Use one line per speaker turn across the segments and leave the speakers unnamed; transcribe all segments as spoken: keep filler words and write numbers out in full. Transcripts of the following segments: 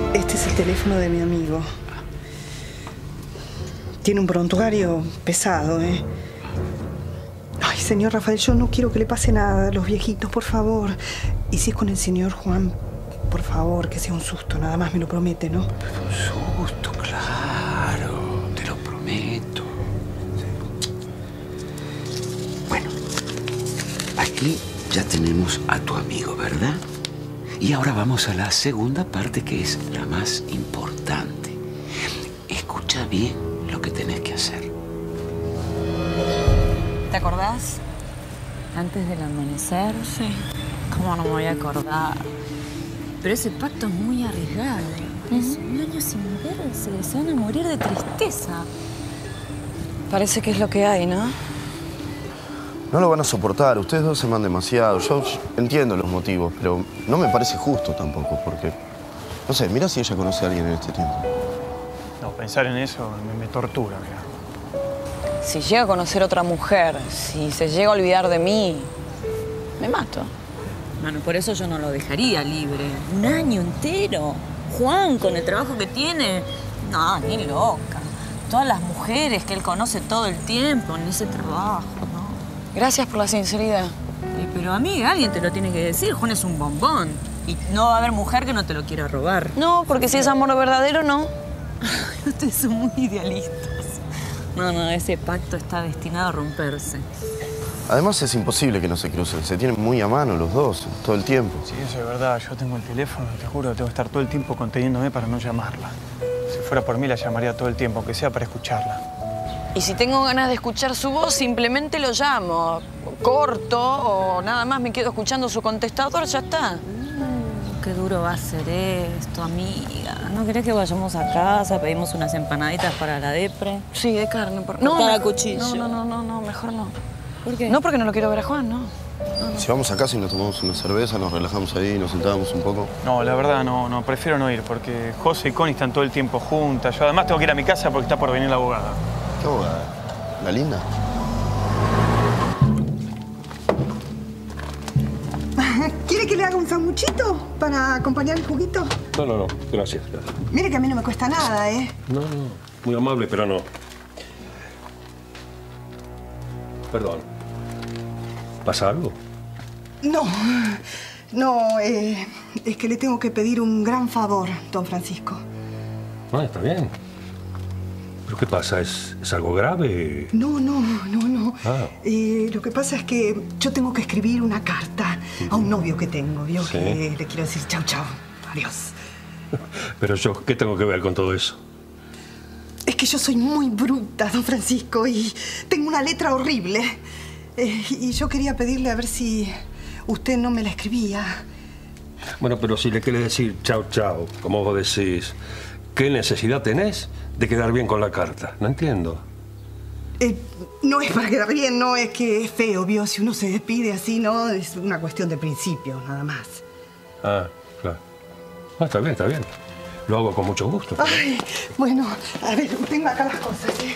Este es el teléfono de mi amigo. Tiene un prontuario pesado, ¿eh? Ay, señor Rafael, yo no quiero que le pase nada a los viejitos, por favor. Y si es con el señor Juan, por favor, que sea un susto, nada más me lo promete, ¿no?
Un susto, claro, te lo prometo. Bueno, aquí ya tenemos a tu amigo, ¿verdad? Y ahora vamos a la segunda parte, que es la más importante. Escucha bien lo que tenés que hacer.
¿Te acordás? Antes del amanecer.
Sí.
¿Cómo no me voy a acordar? Pero ese pacto es muy arriesgado. Es un año sin verse. Se van a morir de tristeza.
Parece que es lo que hay, ¿no?
No lo van a soportar. Ustedes dos se aman demasiado. Yo entiendo los motivos, pero no me parece justo tampoco, porque... No sé, mira si ella conoce a alguien en este tiempo.
No, pensar en eso me, me tortura, mira.
Si llega a conocer otra mujer, si se llega a olvidar de mí, me mato.
Bueno, por eso yo no lo dejaría libre. Un año entero. Juan, con el trabajo que tiene. No, ni loca. Todas las mujeres que él conoce todo el tiempo en ese trabajo, ¿no?
Gracias por la sinceridad.
Eh, pero amiga, alguien te lo tiene que decir. Juan es un bombón. Y no va a haber mujer que no te lo quiera robar.
No, porque si es amor verdadero, no.
Ustedes son muy idealistas. No, no, ese pacto está destinado a romperse.
Además, es imposible que no se crucen. Se tienen muy a mano los dos, todo el tiempo.
Sí, eso es verdad. Yo tengo el teléfono, te juro que tengo que estar todo el tiempo conteniéndome para no llamarla. Si fuera por mí, la llamaría todo el tiempo, aunque sea para escucharla.
Y si tengo ganas de escuchar su voz, simplemente lo llamo. Corto o nada más me quedo escuchando su contestador, ya está.
Uh, qué duro va a ser esto, amiga. ¿No querés que vayamos a casa, pedimos unas empanaditas para la depre?
Sí, de carne. Por...
No,
no,
a cuchillo.
No, no, no, no, mejor no.
¿Por qué?
No, porque no lo quiero ver a Juan, no. no, no.
Si vamos a casa y nos tomamos una cerveza, nos relajamos ahí, nos sentamos un poco.
No, la verdad no, no, prefiero no ir, porque José y Connie están todo el tiempo juntas. Yo además tengo que ir a mi casa porque está por venir la abogada.
¿Qué abogada? ¿La linda?
¿Quiere que le haga un sanguchito para acompañar el juguito?
No, no, no. Gracias, gracias.
Mire que a mí no me cuesta nada, ¿eh?
No, no. Muy amable, pero no. Perdón. ¿Pasa algo?
No, no, eh, es que le tengo que pedir un gran favor, don Francisco.
Ah, está bien. ¿Pero qué pasa? ¿Es, es algo grave?
No, no, no, no.
Ah.
Eh, lo que pasa es que yo tengo que escribir una carta a un novio que tengo, ¿vio?
Sí.
Que le quiero decir chau, chau, adiós.
Pero yo, ¿qué tengo que ver con todo eso?
Es que yo soy muy bruta, don Francisco, y tengo una letra horrible. Eh, y yo quería pedirle a ver si usted no me la escribía.
Bueno, pero si le quieres decir chau, chau, como vos decís, ¿qué necesidad tenés de quedar bien con la carta? No entiendo.
Eh, no es para quedar bien, no, es que es feo, ¿vio? Si uno se despide así, ¿no? Es una cuestión de principio, nada más.
Ah, claro. Ah, está bien, está bien. Lo hago con mucho gusto. Pero...
Ay, bueno, a ver, tengo acá las cosas, ¿eh?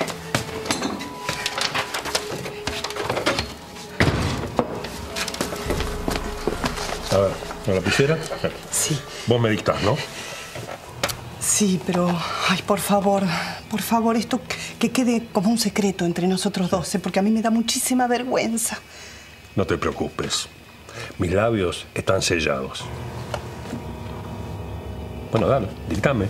A ver, ¿la lapicera?
Sí.
Vos me dictás, ¿no?
Sí, pero, ay, por favor, por favor, esto que quede como un secreto entre nosotros dos, ¿eh? Porque a mí me da muchísima vergüenza.
No te preocupes. Mis labios están sellados. Bueno, dale, dictame.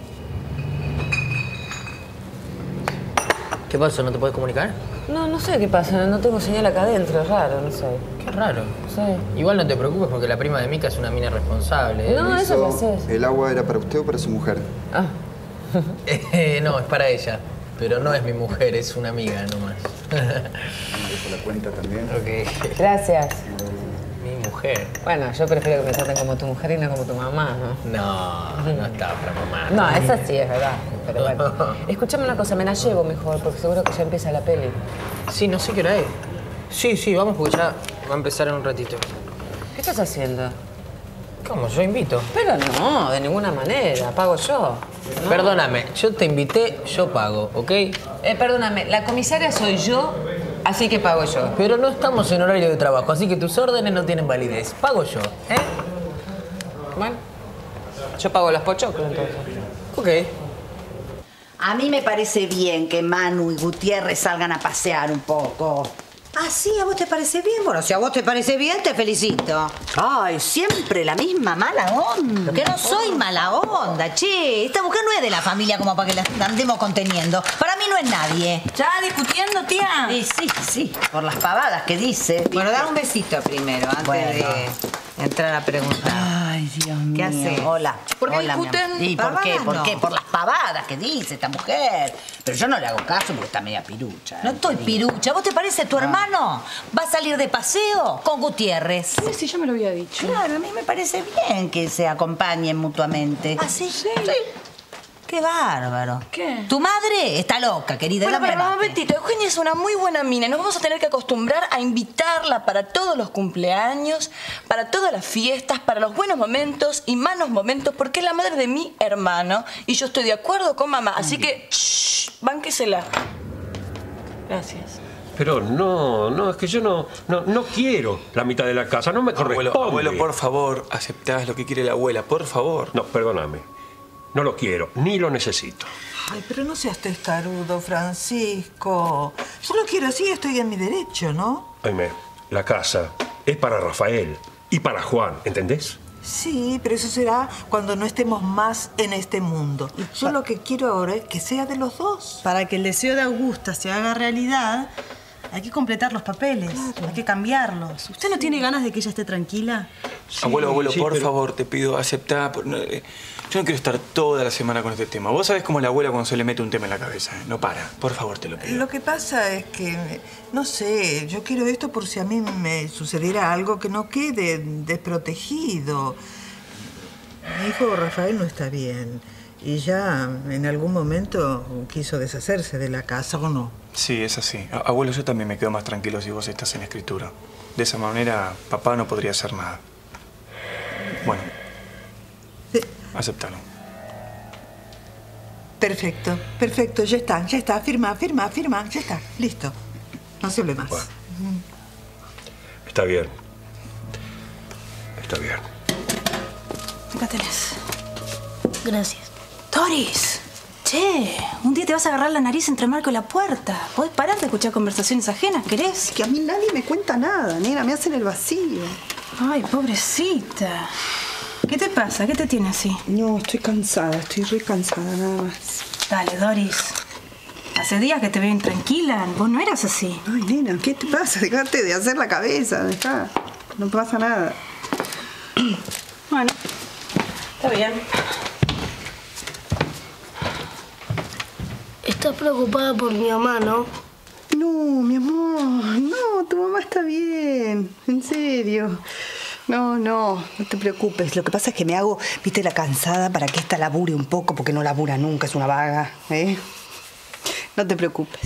¿Qué pasa? ¿No te puedes comunicar?
No, no sé qué pasa. No tengo señal acá adentro. Es raro, no sé.
Qué raro.
Sí.
Igual no te preocupes porque la prima de Mica es una mina responsable. ¿eh?
No, eso ya sé.
¿El agua era para usted o para su mujer?
Ah.
Eh, no, es para ella. Pero no es mi mujer, es una amiga nomás.
¿Dejo la cuenta también?
Ok.
Gracias.
Mi mujer.
Bueno, yo prefiero que me traten como tu mujer y no como tu mamá, ¿no?
No, no está para mamá.
No, esa sí es verdad. Pero bueno. Escúchame una cosa, me la llevo mejor, porque seguro que ya empieza la peli.
Sí, no sé qué hora es. Sí, sí, vamos porque ya va a empezar en un ratito.
¿Qué estás haciendo?
¿Cómo? Yo invito.
Pero no, de ninguna manera. Pago yo. ¿No?
Perdóname, yo te invité, yo pago, ¿ok?
Eh, perdóname, la comisaria soy yo, así que pago yo.
Pero no estamos en horario de trabajo, así que tus órdenes no tienen validez. Pago yo, ¿eh?
Bueno. Yo pago las pochoclos, entonces.
Ok.
A mí me parece bien que Manu y Gutiérrez salgan a pasear un poco. ¿Ah, sí? ¿A vos te parece bien? Bueno, si a vos te parece bien, te felicito. Ay, siempre la misma mala onda. Que no soy mala onda, che. Esta mujer no es de la familia como para que la andemos conteniendo. Para mí no es nadie.
¿Ya discutiendo, tía?
Sí, sí, sí. Por las pavadas que dice.
Bueno, da un besito primero, antes
Bueno.
de entrar a preguntar.
Ay, Dios mío.
¿Qué haces?
Hola.
¿Por qué
Hola, mi
discuten?
amor. ¿Y por qué?
Pavadas,
¿Por
no.
qué? Por las pavadas que dice esta mujer. Pero yo no le hago caso porque está media pirucha.
No estoy pirucha. ¿Vos te parece tu hermano? ¿Va a salir de paseo con Gutiérrez?
Sí, sí, ya me lo había dicho.
Claro, a mí me parece bien que se acompañen mutuamente.
¿Ah, sí?
Sí. Qué bárbaro.
¿Qué?
Tu madre está loca, querida.
Bueno,
no me
pero mamá
mate.
Betito, Eugenia es una muy buena mina y nos vamos a tener que acostumbrar a invitarla para todos los cumpleaños, para todas las fiestas, para los buenos momentos y malos momentos, porque es la madre de mi hermano y yo estoy de acuerdo con mamá. Así que, shh, bánquesela. Gracias.
Pero no, no, es que yo no, no, no quiero la mitad de la casa, no me corresponde.
Abuelo, abuelo, por favor, aceptás lo que quiere la abuela, por favor.
No, perdóname. No lo quiero, ni lo necesito.
Ay, pero no seas testarudo, Francisco. Yo lo quiero así, estoy en mi derecho, ¿no?
Oíme, la casa es para Rafael y para Juan, ¿entendés?
Sí, pero eso será cuando no estemos más en este mundo. Yo lo que quiero ahora es que sea de los dos.
Para que el deseo de Augusta se haga realidad, hay que completar los papeles, hay que cambiarlos. ¿Usted no tiene ganas de que ella esté tranquila?
abuelo, abuelo,
sí,
por
pero-
favor, te pido, aceptá. por- no, eh, yo no quiero estar toda la semana con este tema. Vos sabés cómo es la abuela cuando se le mete un tema en la cabeza. ¿eh? No para. Por favor, te lo pido.
Lo que pasa es que, no sé, yo quiero esto por si a mí me sucediera algo que no quede desprotegido. Mi hijo Rafael no está bien y ya en algún momento quiso deshacerse de la casa, ¿o no?
Sí, es así. A- Abuelo, yo también me quedo más tranquilo si vos estás en escritura. De esa manera, papá no podría hacer nada. Bueno. Acéptalo.
Perfecto, perfecto, ya está, ya está, firma, firma, firma, ya está, listo. No se hable más.
Bueno. Está bien. Está bien.
Acá tenés. Gracias. Doris, che, un día te vas a agarrar la nariz entre el marco y la puerta. ¿Podés parar de escuchar conversaciones ajenas, querés?
Que a mí nadie me cuenta nada, nena, me hacen el vacío.
Ay, pobrecita. ¿Qué te pasa? ¿Qué te tiene así?
No, estoy cansada, estoy re cansada nada más.
Dale, Doris. Hace días que te veo intranquila. Vos no eras así.
Ay, nena, ¿qué te pasa? Dejate de hacer la cabeza, dejá. No pasa nada.
Bueno, está bien.
Estás preocupada por mi mamá, ¿no?
No, mi amor, no, tu mamá está bien, en serio. No, no, no te preocupes. Lo que pasa es que me hago, viste, la cansada para que esta labure un poco, porque no labura nunca, es una vaga, ¿eh? No te preocupes.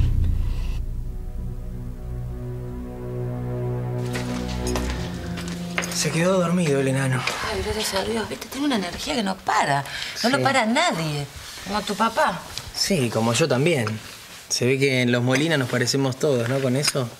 Se quedó dormido el enano.
Ay, gracias a Dios, viste, tiene una energía que no para. No
Sí.
lo para nadie. Como tu papá.
Sí, como yo también. Se ve que en los Molina nos parecemos todos, ¿no? Con eso.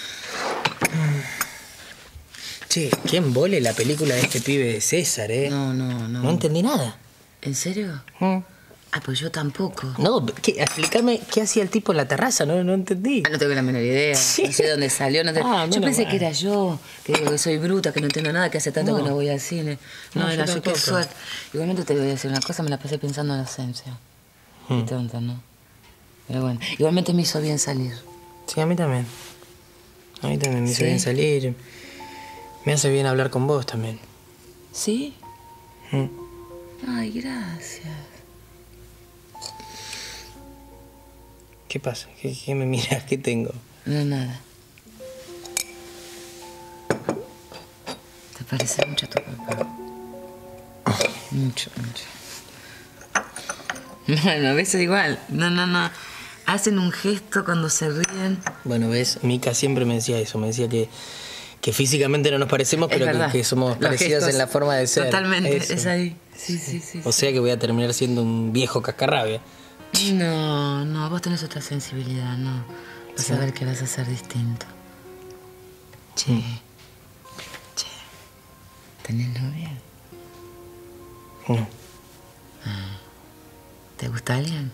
Che, qué embole la película de este pibe de César, ¿eh?
No, no, no.
No entendí nada.
¿En serio?
¿Mm?
Ah, pues yo tampoco.
No, ¿qué? Explícame qué hacía el tipo en la terraza, no, no entendí.
Ah, no tengo la menor idea.
Sí.
No sé de dónde salió. No sé.
Ah,
yo
menos
pensé
mal.
que era yo, que digo que soy bruta, que no entiendo nada, que hace tanto
No.
que no voy al cine. No,
No, yo
era yo, qué
tampoco.
suerte. Igualmente te voy a decir una cosa, me la pasé pensando en la esencia. Qué tonta, ¿no? Pero bueno, igualmente me hizo bien salir.
Sí, a mí también. A mí también me hizo
¿Sí?
bien salir. Me hace bien hablar con vos también.
¿Sí?
Mm.
Ay, gracias.
¿Qué pasa? ¿Qué, qué me miras? ¿Qué tengo?
No, nada. ¿Te parece mucho a tu papá? Mucho, mucho. Bueno, a veces igual. No, no, no. Hacen un gesto cuando se ríen.
Bueno, ves, Mica siempre me decía eso. Me decía que, que físicamente no nos parecemos,
Es
pero que,
verdad.
que somos
Los
parecidas
gestos,
en la forma de ser.
Totalmente,
Eso.
es ahí. Sí, sí, sí.
O sea que voy a terminar siendo un viejo cascarrabia.
No, no, vos tenés otra sensibilidad, no. Vas
Sí.
a ver que vas a ser distinto. Che. Che. ¿Tenés novia?
No.
¿Te gusta alguien?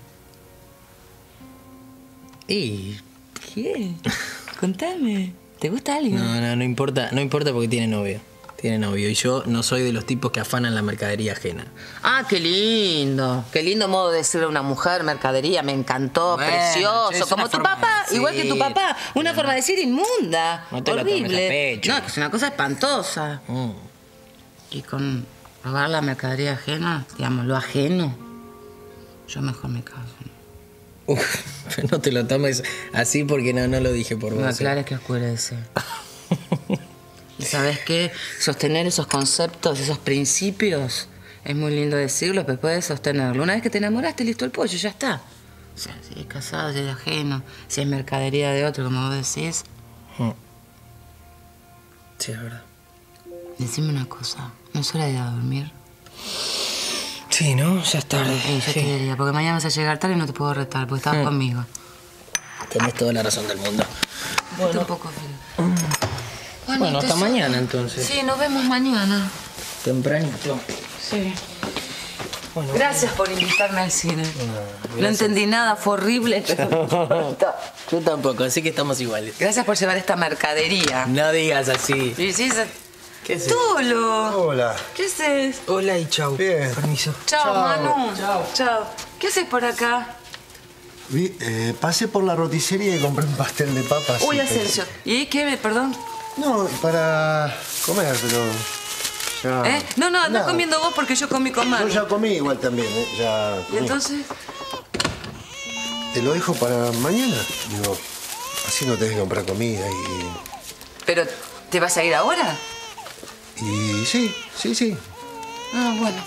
¿Y
¿Qué? Contame. ¿Te gusta alguien?
No, no, no importa, no importa porque tiene novio. Tiene novio. Y yo no soy de los tipos que afanan la mercadería ajena.
Ah, qué lindo. Qué lindo modo de decirle a una mujer mercadería. Me encantó,
Bueno,
precioso.
es
Como
una
tu
forma
papá,
de
igual que tu
decir.
papá. Una forma de decir inmunda.
No te lo tomes a
horrible.
pecho.
No, que es una cosa espantosa.
Mm.
Y con robar la mercadería ajena, digamos, lo ajeno, yo mejor me caso.
Uf, no te lo tomes así porque no, no lo dije por vos.
No
¿eh?
aclares que oscurece. ¿Y sabes qué? Sostener esos conceptos, esos principios, es muy lindo decirlo, pero puedes sostenerlo. Una vez que te enamoraste, listo el pollo, ya está. O sea, si es casado, si es ajeno, si es mercadería de otro, como vos decís.
Mm. Sí, es verdad.
Decime una cosa, ¿no es hora de ir a dormir?
Sí, ¿no? Ya es tarde.
Eh, yo
sí.
te diría, porque mañana vas a llegar tarde y no te puedo retar, porque estabas
Mm.
conmigo.
Tenés toda la razón del mundo.
Bueno, un poco frío.
Bueno, hasta
tesoro.
mañana entonces.
Sí, nos vemos mañana.
Tempranito.
Sí.
Bueno,
Gracias por invitarme al cine. No,
gracias.
entendí nada, fue horrible.
Yo tampoco, así que estamos iguales.
Gracias por llevar esta mercadería.
No digas así.
Sí, sí, se-
¿Qué es?
Tolo.
Hola.
¿Qué haces?
Hola y chau.
Bien.
Permiso.
Chao,
Chao.
Manu. Chao. Chao. ¿Qué haces por acá?
Vi, eh, pasé por la roticería y compré un pastel de papas.
Uy,
y
Asensio. ¿Y qué? me- Perdón.
No, para comer, pero... Ya...
¿Eh? No, no, andás
Nada.
comiendo vos porque yo comí con Manu.
Yo ya comí igual también, ¿eh? Ya
¿Y
comí.
entonces?
Te lo dejo para mañana. Digo, así no tenés que comprar comida y...
¿Pero te vas a ir ahora?
Y sí, sí, sí.
Ah, bueno.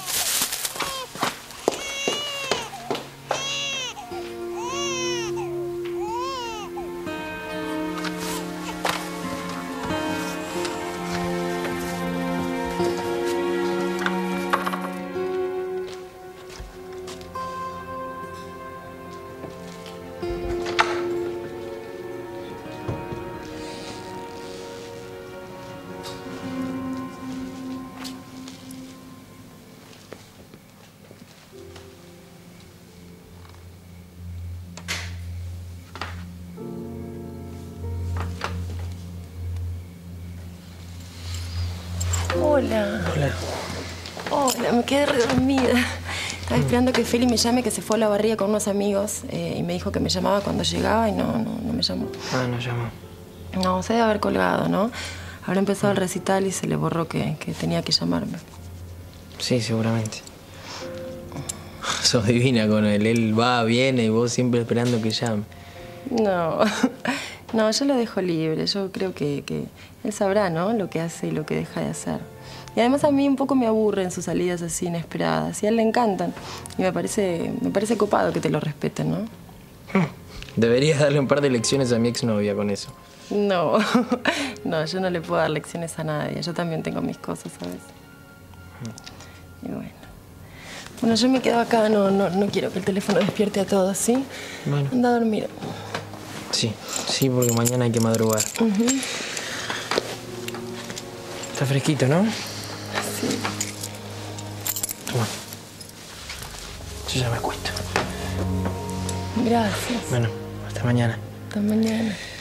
Hola.
Hola.
Hola, me quedé redormida. Estaba esperando que Feli me llame, que se fue a la barría con unos amigos eh, y me dijo que me llamaba cuando llegaba y no, no, no me llamó.
Ah, no llamo.
No, se debe haber colgado, ¿no? Habrá empezado el recital y se le borró que, que tenía que llamarme.
Sí, seguramente. Sos divina con él. Él va, viene y vos siempre esperando que llame.
No, no, yo lo dejo libre. Yo creo que, que él sabrá, ¿no? Lo que hace y lo que deja de hacer. Y además a mí un poco me aburren sus salidas así inesperadas. Y a él le encantan. Y me parece, me parece copado que te lo respeten, ¿no?
Deberías darle un par de lecciones a mi exnovia con eso.
No, no, yo no le puedo dar lecciones a nadie. Yo también tengo mis cosas, ¿sabes? Y bueno. Bueno, yo me quedo acá. No, no, no quiero que el teléfono despierte a todos, ¿sí?
Bueno.
Anda a dormir.
Sí, sí, porque mañana hay que madrugar.
Ujú.
Está fresquito, ¿no?
Sí.
Toma. Yo ya me acuesto.
Gracias.
Bueno, hasta mañana.
Hasta mañana.